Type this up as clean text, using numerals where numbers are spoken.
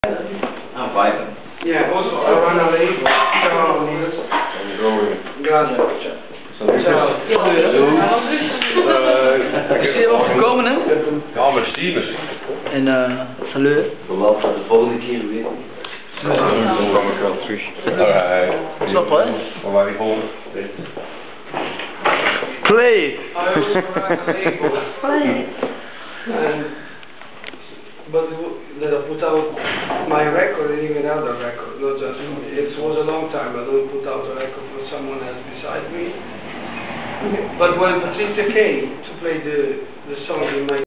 I'm vibing. Yeah, also I run a label. Ciao, Niels. Grazie. Ciao. Is je opgekomen, hè? Ja, met Stevens. En Saleur. Wat gaat de volgende keer weer? Dan kom ik wel terug. Snap hè? Maar waar die volgende? Play! I also run a label. And, but that I put out my record and even other record, not just it was a long time I don't put out a record for someone else beside me. But when Patricia came to play the song in my